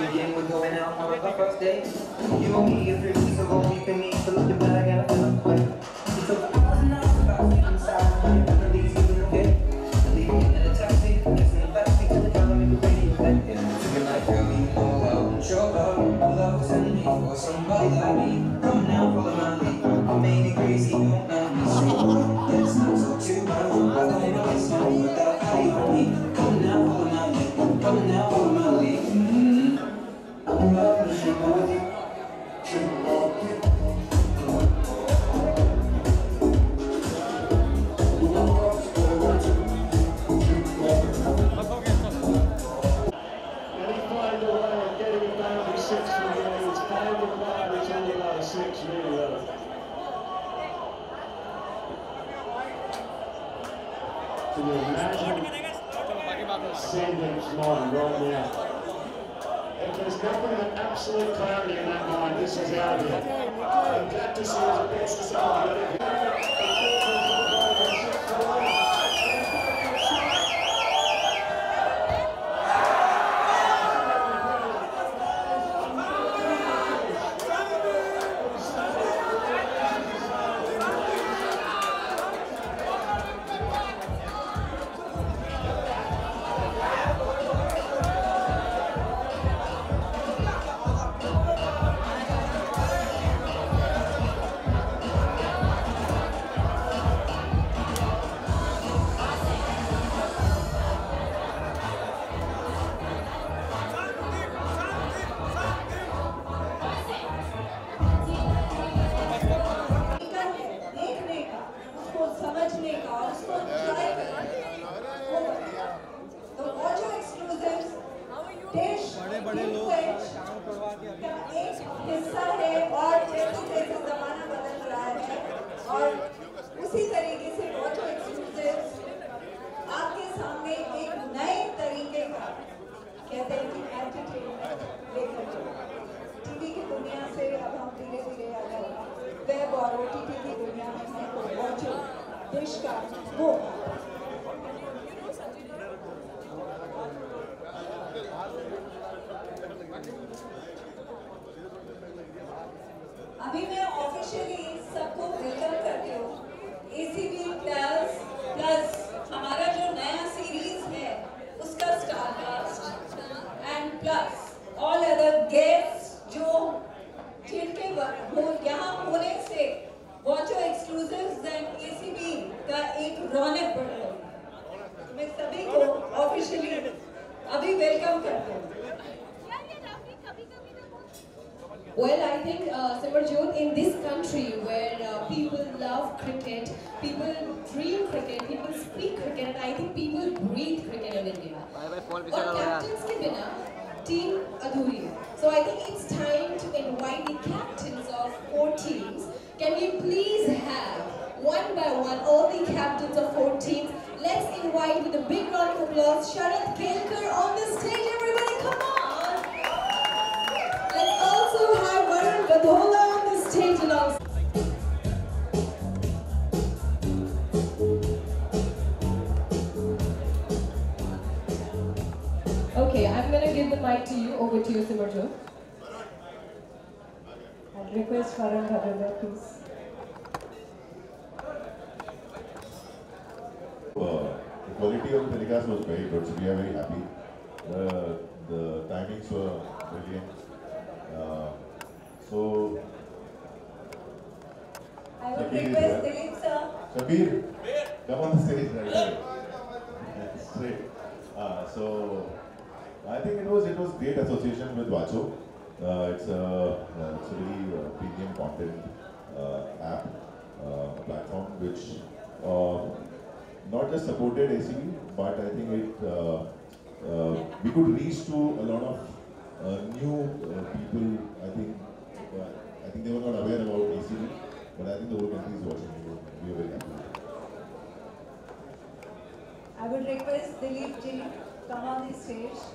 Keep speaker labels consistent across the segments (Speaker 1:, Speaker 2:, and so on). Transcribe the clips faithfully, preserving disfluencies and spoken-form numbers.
Speaker 1: the gym, we're going out on the first day. You and me, three weeks ago, we can meet, fill up the bag and I feel like it's a thousand hours about sleep inside. I'm gonna leave you in the bed. Leaving in a taxi, just in the backseat to the car, make a radio play. Yeah, it's a good night, girl, you know out and show up. Love was in me for somebody like me. Come now, follow my lead. I made it crazy, don't mind me straight. It's not so too much. I don't know it's not without how you on me. Come now, follow my lead. Come now, follow my lead. Mm-hmm. I'm not the shit with you.
Speaker 2: Can you imagine seeing him mind right now? If there's nothing but absolute clarity in that mind, this is out here. I'm glad to see his best to somebody.
Speaker 3: बड़े बड़े लोग एक हिस्सा है और जैसे जैसे ज़माना बदल रहा है और उसी तरीके से ऑटो एक्सक्लूसिव्स आपके सामने एक नए तरीके का कहते हैं कि एंटरटेनमेंट लेकर टीवी की दुनिया से अब हम धीरे धीरे अलग वेब और ओटीटी की दुनिया में हैं तो ऑटो देश का वो अभी मैं ऑफिशियली सबको वेलकम करती हूँ एसीबी प्लस प्लस हमारा जो नया सीरीज है उसका star cast and plus all other guests जो जिनके हो यहाँ होने से वॉचो एक्सक्लूसिव्स एंड एसीबी का एक रौनक बढ़ गई। मैं सभी को ऑफिशियली अभी वेलकम करती हूँ।
Speaker 4: Well, I think, uh, Simarjot, in this country where uh, people love cricket, people dream cricket, people speak cricket, and I think people breathe cricket in India. और captains के बिना team अधूरी है. So I think it's time to invite the captains of four teams. Can we please have one by one all the captains of four teams? Let's invite with a big round of applause Sharath Kelkar on the stage. Everybody, come on! Let's also have Varun Vadhola on the stage alongside. Okay, I'm going to give the mic to you. Over to you, Simarjot.
Speaker 3: I'll request Varun Vadhola, please.
Speaker 5: Uh, the quality of the telecast was very good, so we are very happy. Uh, the timings were brilliant. Uh, so,
Speaker 3: I would request Dilip sir.
Speaker 5: Shabir, come on the stage right away. Straight. Uh, so, I think it was it was great association with Vacho. Uh, it's a uh, it's a really uh, premium content uh, app, uh, platform which uh, not just supported A C B, but I think it uh, uh, we could reach to a lot of uh, new uh, people. I think uh, I think they were not aware about A C B, but I think the whole country is watching. We are very happy.
Speaker 3: I would request Dilip ji come on the stage.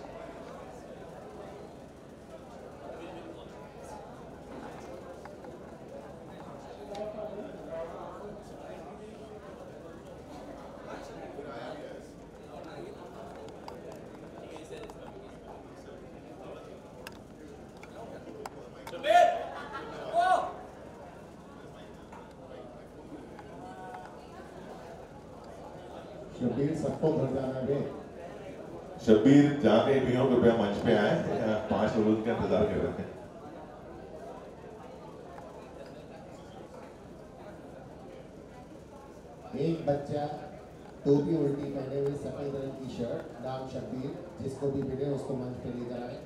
Speaker 6: Shabbir सबको घर जाना है।
Speaker 5: शब्बीर जहाँ कहीं भी हो कृपया मंच पे आए, पांच लोग उनका इंतजार कर रहे थे।
Speaker 6: एक बच्चा टोपी उल्टी पहने हुए सफेद रंग की शर्ट, नाम शब्बीर, जिसको भी मिले उसको मंच पे लेकर आए।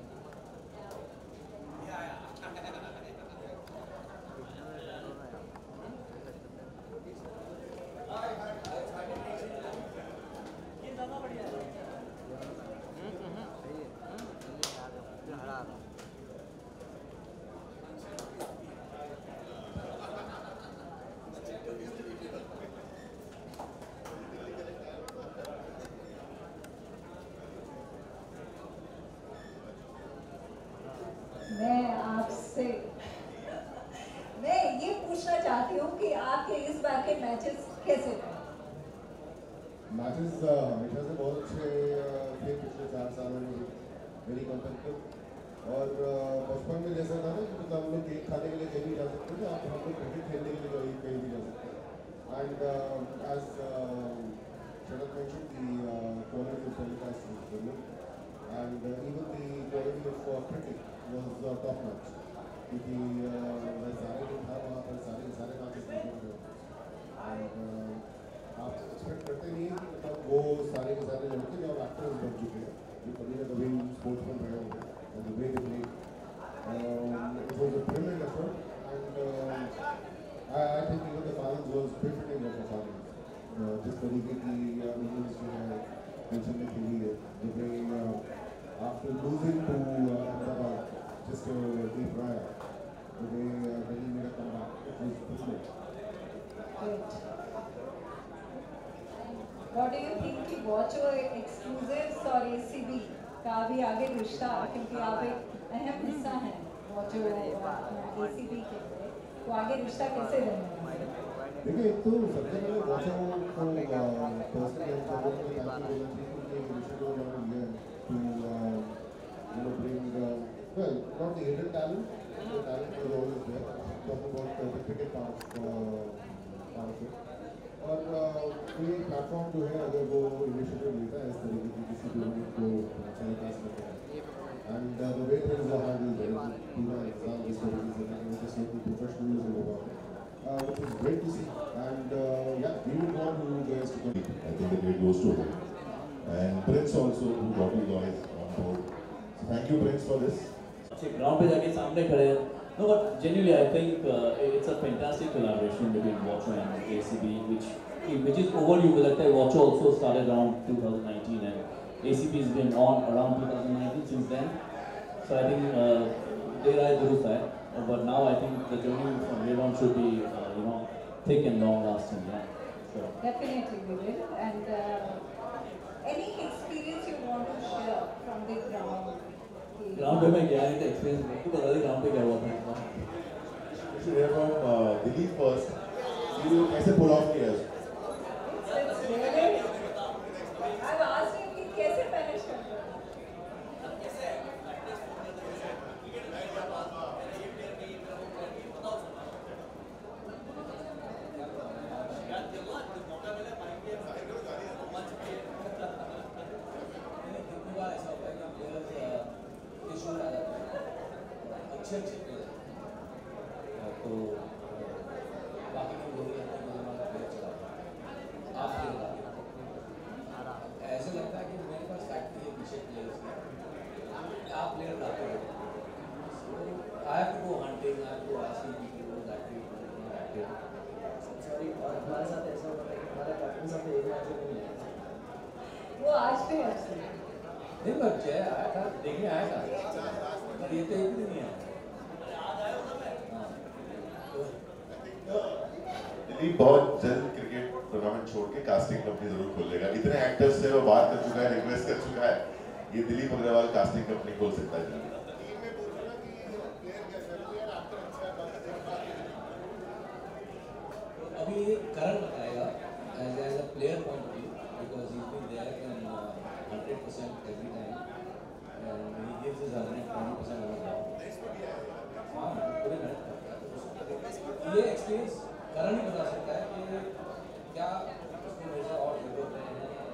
Speaker 3: मैं आपसे मैं ये पूछना चाहती हूँ कि आपके इस बार के मैचेस कैसे रहे?
Speaker 6: मैचेस हमेशा से बहुत अच्छे थे पिछले चार सालों में, वेरी कॉम्पिटिटिव। और बचपन में जैसा था ना कि मतलब हम लोग केक खाने के लिए कहीं भी जा सकते थे, आप हम लोग क्रिकेट खेलने के लिए कहीं भी जा सकते हैं। And as Sharad mentioned, the uh, quality of telecast was brilliant, and uh, even the quality of uh, cricket was uh, top notch. क्योंकि मैं सारे दिन था वहाँ पर, सारे सारे मैचेस देखे थे। एंड आप एक्सपेक्ट करते नहीं हैं कि मतलब वो सारे के सारे लड़के जो एक्टर्स बन चुके हैं, जो कभी ना कभी स्पोर्ट्समैन रहे होंगे, and the way they played, um, it was a brilliant effort, and uh, I, I think even the fans was befitting of the fans. Uh, जिस तरीके की innings जो है टेंशन में खेली है, the way uh, after losing to uh, Ahmedabad just a day prior, the way uh, Delhi made a comeback, it was brilliant.
Speaker 3: Great. What do you think कि Watcho exclusives और A C B का भी आगे रिश्ता, क्योंकि आप एक अहम हिस्सा हैं वॉचो A C B के, तो आगे रिश्ता कैसे रहने वाला है?
Speaker 6: देखिए, एक तो सबसे पहले वॉचो को पर्सनली हम सब लोगों को थैंक यू बोलना चाहिए क्योंकि इनिशिएटिव उन्होंने लिया to you know bring well not the hidden talent, the talent was always there, talking about the cricket part part of it. और कोई प्लेटफॉर्म जो है अगर वो इनिशिएटिव लेता है इस तरीके की किसी भी यूनिट को टेलीकास्ट करता है, and the way things are handled है पूरा एग्जाम इस तरीके से कि उनके साथ प्रोफेशनलिज्म होगा, Uh, which is great to see, and uh, yeah, we would want you guys to come.
Speaker 5: I think the great goes to him. And Prince also, who brought you guys on board. So thank you, Prince, for this.
Speaker 7: Ground पे जाके सामने खड़े हैं। No, but genuinely, I think uh, it's a fantastic collaboration between Watcho and A C B, which which is overdue. मुझे लगता है Watcho also started around twenty nineteen, and A C B has been on around twenty nineteen since then. So I think देर आए दुरुस्त आए, but now I think the journey from here on should be uh, you know thick and long lasting. Yeah. So.
Speaker 3: Definitely we will. And uh, any experience you want to share from the ground?
Speaker 7: Ground पे मैं गया नहीं था, experience मेरे को बता दे ground पे क्या हुआ था।
Speaker 5: You should hear from uh, Dilip first. See you कैसे pull off किया है।
Speaker 3: It's really. I've asked him कि कैसे manage करते हैं।
Speaker 7: अच्छे अच्छे प्लेयर तो बाकी के लोग हमारा प्लेयर चला आप ये बताइए, ऐसे लगता है कि मेरे पास फैक्ट्री है पीछे प्लेयर्स की, आप प्लेयर लाते हो, I have to go hunting, I have to ask people that we sorry. और हमारे साथ ऐसा होता है कि हमारे कैप्टन साहब ने एक मैच में नहीं लिया,
Speaker 3: वो आज भी ऐसे
Speaker 7: नहीं पर जय आया था, देखने आया था, पर ये तो एक भी नहीं आया।
Speaker 5: दिलीप बहुत जल्द क्रिकेट टूर्नामेंट छोड़ के कास्टिंग कंपनी जरूर खोल लेगा। इतने एक्टर्स से वो बात कर चुका है, रिक्वेस्ट कर चुका है, ये दिलीप अग्रवाल कास्टिंग कंपनी खोल सकता है।
Speaker 7: अभी करण बताएगा as as a player point of view, because he been there in hundred percent every time and he gives his hundred twenty percent of the हाँ पूरे मेहनत करता है। ये एक्सपीरियंस करण ही बता सकता है कि क्या उसको मेरे से और जरूरत है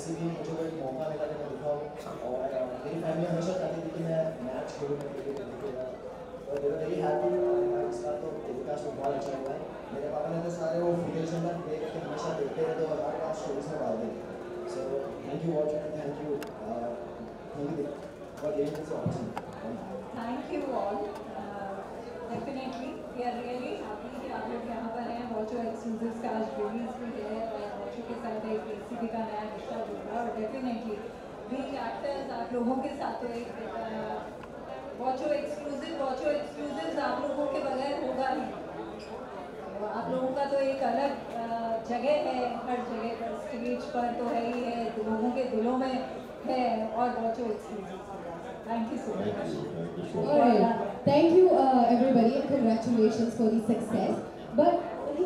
Speaker 8: ऐसे भी मुझे कोई मौका मिला कि मैं दिखाऊँ और मेरी फैमिली हमेशा चाहती थी कि मैं मैच खेलूँ मैं क्रिकेट खेलूँगा और दे वर वेरी हैप्पी। इसका तो टेलीकास्ट तो बहुत अच्छा हुआ है। मेरे पापा ने तो सारे वो फुटेज में देख के हमेशा देखते रहते और हर बार स्टोरीज में डाल देते। So thank you watch and thank you thank you for giving this opportunity.
Speaker 3: Thank you all. Definitely we are really happy कि आप लोग यहाँ पर हैं। वॉचो एक्सक्लूसिव्स का आज रिलीज भी है और वॉचो के साथ एक एसीबी का नया रिश्ता जुड़ रहा है और डेफिनेटली बीइंग एक्टर्स आप लोगों के साथ तो एक वॉचो एक्सक्लूसिव वॉचो एक्सक्लूसिव्स आप लोगों के बगैर होगा नहीं। आप लोगों का तो एक अलग जगह है, हर जगह पर स्टेज पर तो है ही है, लोगों के दिलों में है और Watcho exclusive. Thank you so much.
Speaker 4: All right. Thank you, uh, everybody, and congratulations for the success. But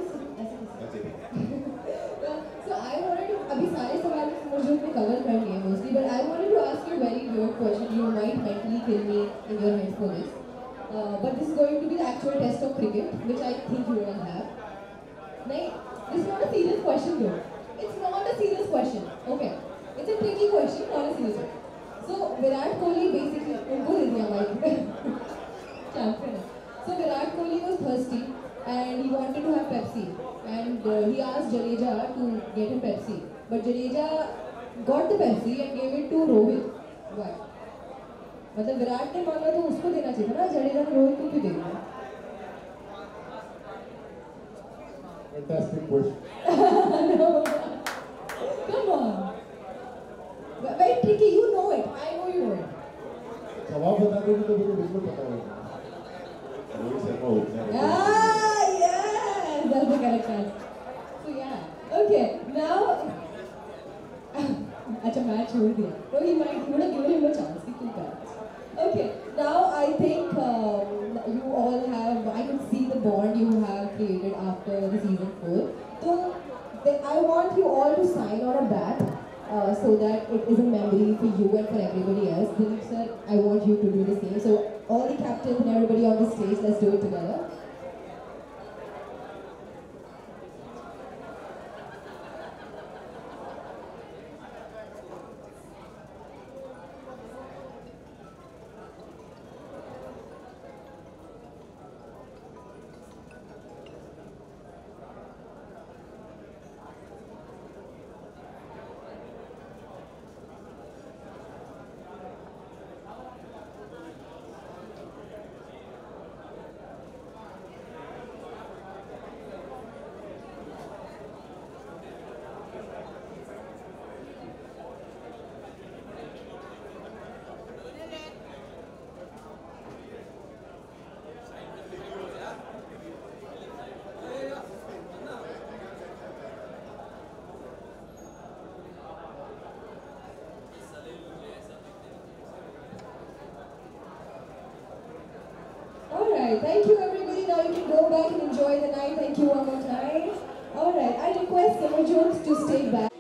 Speaker 4: so I wanted to. अभी सारे सवाल मुझे में cover कर लिए mostly, but I wanted to ask you a very weird question. You might mentally kill me in your head for this, uh, but this is going to be the actual test of cricket, which I think you all have. नहीं, this is not a serious question though. It's not a serious question. Okay, it's a tricky question, not a serious one. So Virat Kohli basically उनको दे दिया Mike champion है. So Virat Kohli was thirsty and he wanted to have Pepsi and uh, he asked Jadeja to get him Pepsi, but Jadeja got the Pepsi and gave it to Rohit. Why? मतलब विराट ने मांगा तो उसको देना चाहिए ना, जडेजा ने रोहित को क्यों दे दिया?
Speaker 6: Fantastic question.
Speaker 4: No. Come on. Very tricky. You know it. I know you know it.
Speaker 6: जवाब बता दोगे तो मुझे बिल्कुल पता होगा। रोहित शर्मा ओपनर है।
Speaker 4: Ah, yes, that's the correct answer. So yeah, okay. Now, अच्छा मैच छोड़ दिया. So he might, he would have given him a chance. He could have. Okay. Now I think um, you all have. I can see the bond you have created after the season four. So I want you all to sign on a bat. Uh, so that it is a memory for you and for everybody else. Dilip sir, I want you to do the same. So all the captains and everybody on the stage, let's do it together. Thank you everybody. Now you can go back and enjoy the night. Thank you one more time. All right. I request Simar Jones to stay back.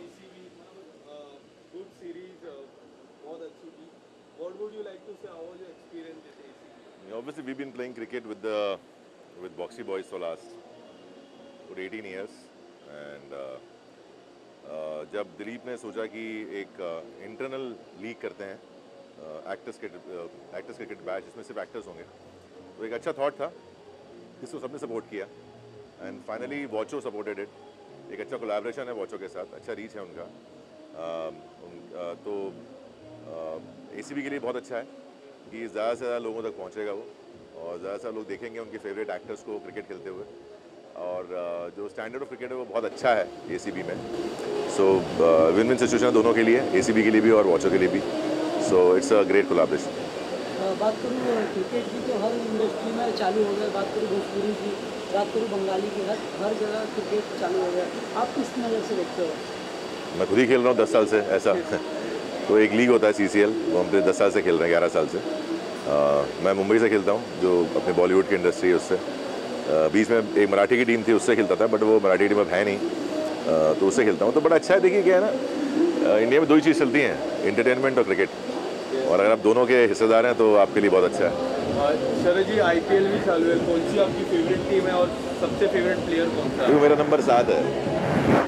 Speaker 9: Good series, बहुत अच्छी थी. What would you like to say? How was your experience with A C B?
Speaker 5: Obviously, we've been playing cricket with the with Boxy Boys for last for eighteen years, and uh, uh, जब दिलीप ने सोचा कि एक internal uh, league करते हैं actors के actors cricket batch जिसमें सिर्फ एक्टर्स होंगे, तो एक अच्छा थॉट था जिसको सबने सपोर्ट किया and finally Watcho supported it. एक अच्छा कोलैबोरेशन है वॉचो के साथ, अच्छा रीच है उनका. आ, उन, आ, तो एसीबी के लिए बहुत अच्छा है कि ज़्यादा से ज़्यादा लोगों तक पहुंचेगा वो और ज़्यादा से ज़्यादा लोग देखेंगे उनके फेवरेट एक्टर्स को क्रिकेट खेलते हुए. और आ, जो स्टैंडर्ड ऑफ क्रिकेट है वो बहुत अच्छा है एसीबी में. सो विन विन सिचुएशन है दोनों के लिए, एसीबी के लिए भी और वॉचो के लिए भी. So it's a great collaboration.
Speaker 10: बात करूँ क्रिकेट की तो हर इंडस्ट्री में चालू हो गया. बात करूँ भोजपुरी की, बात करूँ बंगाली की, हर हर जगह क्रिकेट चालू हो गया. आप किस नज़र से देखते हो?
Speaker 5: मैं खुद ही खेल रहा हूँ दस साल से ऐसा. तो एक लीग होता है सीसीएल, वो हम दस साल से खेल रहे हैं, ग्यारह साल से. आ, मैं मुंबई से खेलता हूँ जो अपने बॉलीवुड की इंडस्ट्री है उससे. बीच में एक मराठी की टीम थी उससे खेलता था, बट वो मराठी टीम अब है नहीं, आ, तो उससे खेलता हूँ. तो बड़ा अच्छा है. देखिए क्या है ना, इंडिया में दो ही चीज़ चलती हैं, इंटरटेनमेंट और क्रिकेट. और अगर आप दोनों के हिस्सेदार हैं तो आपके लिए बहुत अच्छा है.
Speaker 9: शरद जी, आईपीएल भी चालू है, कौन सी आपकी फेवरेट टीम है और सबसे फेवरेट प्लेयर कौन सा है?
Speaker 5: मेरा नंबर सात है,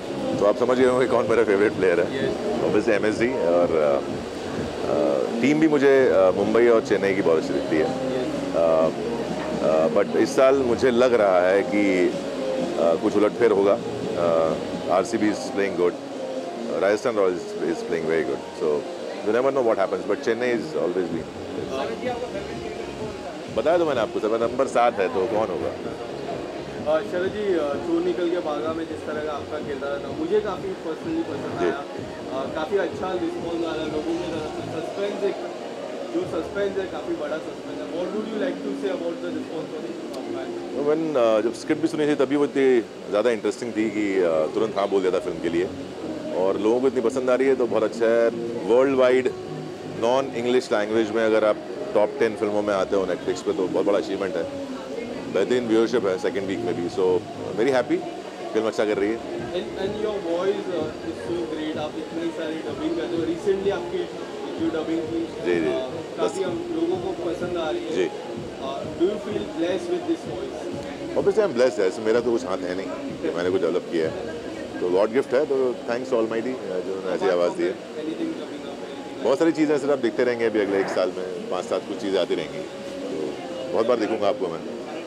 Speaker 5: तो आप समझ गए होंगे कौन मेरा फेवरेट प्लेयर है, ऑब्वियसली एम एस डी। और टीम भी मुझे मुंबई और चेन्नई की बहुत अच्छी दिखती है, बट इस साल मुझे लग रहा है कि uh, कुछ उलटफेर होगा। R C B is playing good, Rajasthan Royals is playing very good, so you never know what happens, but Chennai is always been. बताया तो मैंने आपको सर, नंबर सात है तो कौन होगा।
Speaker 9: शरद जी, चोर निकल के भागा में जिस तरह का आपका किरदार था मुझे काफ़ी पर्सनली पसंद आया, काफ़ी अच्छा रिस्पॉन्स आ रहा है लोगों की तरफ से। सस्पेंस एक जो सस्पेंस है काफ़ी बड़ा सस्पेंस है। What would you like to say about the response of man?
Speaker 5: When जब स्क्रिप्ट भी सुनी थी तभी वो इतनी ज़्यादा इंटरेस्टिंग थी कि uh, तुरंत हाँ बोल दिया था फिल्म के लिए, और लोगों को इतनी पसंद आ रही है तो बहुत अच्छा है। World wide non English language में अगर आप टॉप टेन फिल्मों में आते हो नेटफ्लिक्स पे तो बहुत बड़ा अचीवमेंट है। बेहतरीन व्यूअरशिप है सेकंड वीक में भी, सो वेरी हैप्पी, फिल्म अच्छा कर रही है।
Speaker 9: And your voice is so great, आप इतनी सारी डबिंग करते हो, रिसेंटली आपकी जो डबिंग की
Speaker 5: जी जी
Speaker 9: काफ़ी हम लोगों को पसंद आ रही है
Speaker 5: जी।
Speaker 9: Do you feel blessed with this voice?
Speaker 5: Obviously I am blessed है, मेरा तो कुछ हाथ है नहीं कि मैंने कुछ डेवलप किया है, तो गॉड गिफ्ट है, तो थैंक्स ऑलमाइटी जो ऐसी आवाज़ दी है। बहुत सारी चीज़ें सिर्फ आप देखते रहेंगे अभी अगले एक साल में, पाँच सात कुछ चीज़ें आती रहेंगी, तो बहुत बार देखूंगा आपको मैं।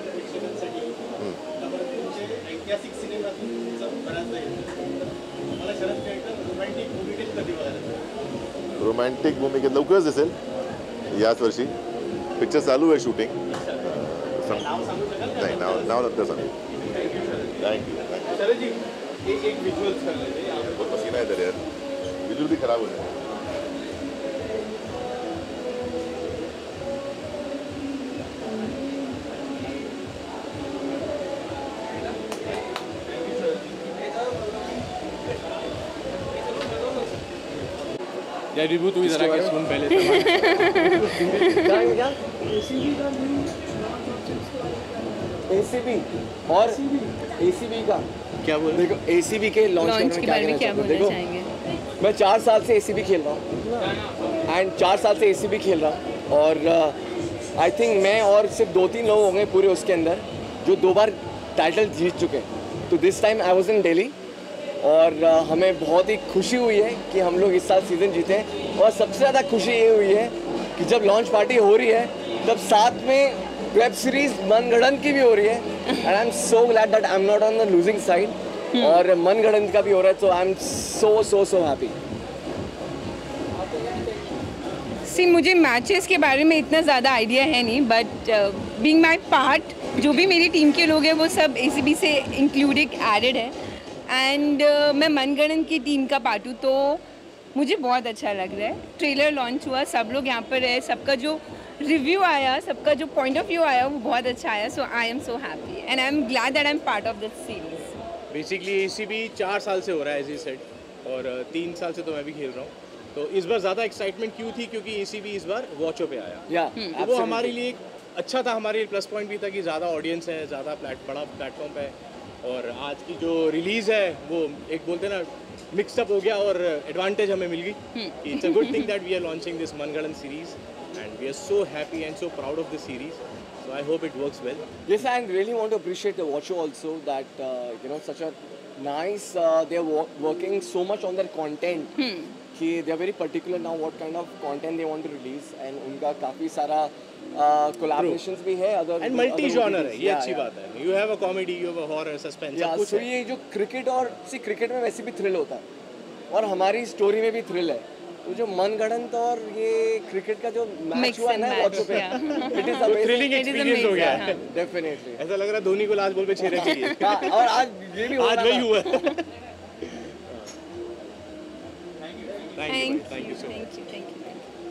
Speaker 5: रोमॅन्टिक भूमिकेत लवकरच दिसेल याच वर्षी, पिक्चर चालू आहे शूटिंग, नाही नाव नाव नंतर सांगू। Thank you.
Speaker 9: शरद जी, एक एक विजुअल्स कर लेते हैं,
Speaker 5: बहुत पसीना है इधर यार, विजुअल भी खराब हो जाए।
Speaker 11: यार रिव्यू तू इधर आके सुन पहले से।
Speaker 7: एसीबी और एसीबी का
Speaker 11: क्या बोल
Speaker 7: देखो, एसीबी के लॉन्च के बारे में क्या बोलना चाहेंगे? मैं चार साल से एसीबी खेल रहा हूँ एंड चार साल से एसीबी खेल रहा हूँ, और आई uh, थिंक मैं और सिर्फ दो तीन लोग होंगे पूरे उसके अंदर जो दो बार टाइटल जीत चुके हैं। तो this time I was in Delhi, और uh, हमें बहुत ही खुशी हुई है कि हम लोग इस साल सीज़न जीते हैं, और सबसे ज़्यादा खुशी ये हुई है कि जब लॉन्च पार्टी हो रही है तब साथ में वेब सीरीज मनगढ़ंत की भी हो रही है, and I am so glad that I am not on the losing side, और मनगढ़ंत का भी हो रहा है, तो आई am so so so happy.
Speaker 12: सी मुझे मैचेस के बारे में इतना ज़्यादा आइडिया है नहीं, बट बीइंग माय पार्ट जो भी मेरी टीम के लोग हैं वो सब एसीबी से इंक्लूडेड एडेड है, एंड uh, मैं मनगढ़ंत की टीम का पार्ट हूँ, तो मुझे बहुत अच्छा लग रहा है। ट्रेलर लॉन्च हुआ, सब लोग यहाँ पर है, सबका जो रिव्यू आया, सबका जो पॉइंट ऑफ व्यू आया वो बहुत अच्छा आया, so I am so happy and I am glad that I am part of this series.
Speaker 11: Basically ACB चार साल से हो रहा है एज ई सेट, और तीन साल से तो मैं भी खेल रहा हूँ, तो इस बार ज़्यादा एक्साइटमेंट क्यों थी क्योंकि एसीबी इस बार वॉचो पे आया,
Speaker 7: या
Speaker 11: तो वो हमारे लिए एक अच्छा था, हमारे लिए प्लस पॉइंट भी था कि ज़्यादा ऑडियंस है, ज़्यादा प्लेट बड़ा प्लेटफॉर्म पे, और आज की जो रिलीज़ है वो एक बोलते ना मिक्सअप हो गया, और एडवांटेज हमें मिल गई। It's a good thing that we are launching this Mangadhant series, and we are so happy and so proud of this series, so I hope it works well.
Speaker 7: Yes, I really want to appreciate the Watcho also, that uh, you know, such a nice, uh, they are wo- working so much on their content, कि they are very particular now what kind of content they want to release, and उनका काफ़ी सारा uh, collaborations भी है, other
Speaker 11: and multi genre है, ये
Speaker 7: yeah,
Speaker 11: अच्छी
Speaker 7: yeah.
Speaker 11: बात है। You have a comedy, you have a horror, suspense,
Speaker 7: या
Speaker 11: सब कुछ
Speaker 7: so
Speaker 11: है।
Speaker 7: ये जो क्रिकेट, और सी क्रिकेट में वैसे भी थ्रिल होता है, और हमारी स्टोरी में भी थ्रिल है, तो जो मनगढ़ंत और ये क्रिकेट का जो मैच हुआ है ना वॉच पे, it is a
Speaker 11: thrilling experience हो गया है
Speaker 7: डेफिनेटली।
Speaker 11: ऐसा लग रहा है धोनी को लास्ट बॉल पे छह रन चाहिए,
Speaker 7: हाँ, और आज ये भी
Speaker 11: आज वही हुआ।
Speaker 12: Thank
Speaker 11: thank you so much.
Speaker 12: Thank you thank you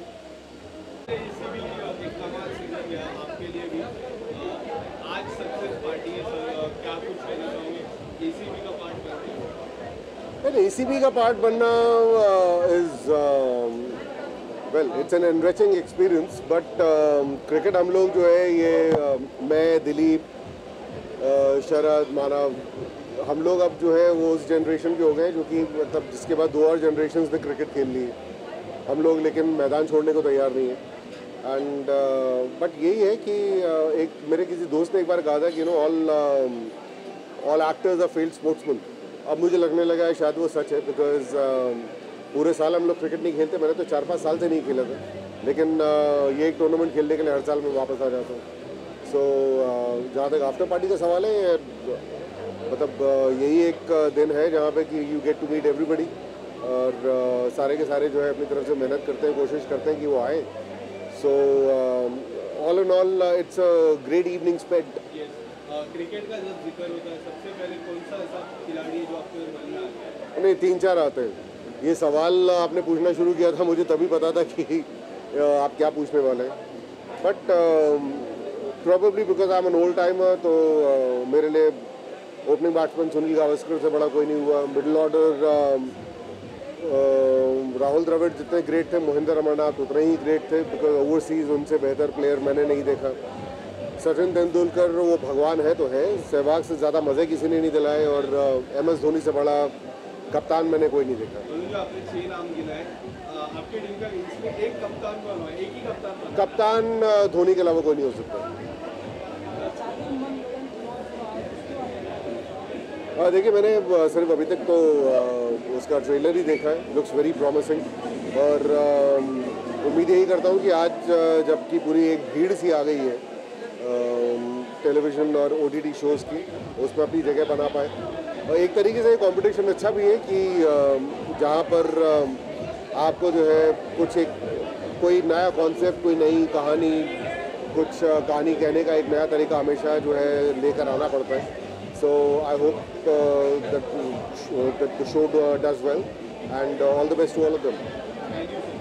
Speaker 9: आपके लिए भी आज सक्सेस पार्टी है सर, क्या कुछ कहना चाहोगे एसीबी का पार्ट बनते हैं?
Speaker 6: Well, A C B का पार्ट बनना is well, it's an enriching experience. But cricket हम लोग जो है ये uh, मैं, दिलीप, uh, शरद, मानव, हम लोग अब जो है वो उस जनरेशन के हो गए जो कि मतलब जिसके बाद दो और जनरेशन्स ने क्रिकेट खेल ली है। हम लोग लेकिन मैदान छोड़ने को तैयार नहीं है। एंड बट यही है कि uh, एक मेरे किसी दोस्त ने एक बार कहा था कि you know all all actors are failed sportsman.
Speaker 13: अब मुझे लगने लगा है शायद वो सच है, बिकॉज पूरे साल हम लोग क्रिकेट नहीं खेलते। मैंने तो चार पाँच साल से नहीं खेला था, लेकिन uh, ये एक टूर्नामेंट खेलने के लिए हर साल मैं वापस आ जाता हूँ। सो so, जहाँ तक आफ्टर पार्टी का सवाल है, मतलब uh, यही एक दिन है जहाँ पे कि you get to meet everybody, और uh, सारे के सारे जो है अपनी तरफ से मेहनत करते हैं, कोशिश करते हैं कि वो आए। So all in all it's a great evening spent.
Speaker 9: Cricket का जब जिक्र होता है, सबसे पहले कौन सा ऐसा खिलाड़ी है जो आपके मन में आता है?
Speaker 13: नहीं, तीन चार आते हैं। ये सवाल आपने पूछना शुरू किया था, मुझे तभी पता था कि आप क्या पूछने वाले हैं, but probably because I am an old timer, तो uh, मेरे लिए ओपनिंग बैट्समैन सुनील गावस्कर से बड़ा कोई नहीं हुआ। मिडिल ऑर्डर राहुल द्रविड़ जितने ग्रेट थे, महेंद्र अमरनाथ उतने ही ग्रेट थे, बिकॉज ओवरसीज उनसे बेहतर प्लेयर मैंने नहीं देखा। सचिन तेंदुलकर वो भगवान है तो है, सहवाग से ज़्यादा मज़े किसी ने नहीं दिलाए, और एम एस धोनी से बड़ा कप्तान मैंने कोई नहीं देखा।
Speaker 9: जो आपने छह नाम गिनाए, आपके टीम का इसमें एक कप्तान कौन है? एक ही कप्तान?
Speaker 13: कप्तान धोनी के अलावा कोई नहीं हो सकता। देखिए, मैंने सिर्फ अभी तक तो उसका ट्रेलर ही देखा है, लुक्स वेरी प्रॉमिसिंग, और उम्मीद यही करता हूँ कि आज जबकि पूरी एक भीड़ सी आ गई है टेलीविज़न और ओटीटी शोज़ की, उसमें अपनी जगह बना पाए। और एक तरीके से कंपटीशन अच्छा भी है कि जहाँ पर आपको जो है कुछ एक कोई नया कॉन्सेप्ट, कोई नई कहानी, कुछ कहानी कहने का एक नया तरीका हमेशा जो है लेकर आना पड़ता है। So I hope that the show does well, and all the best to all of them.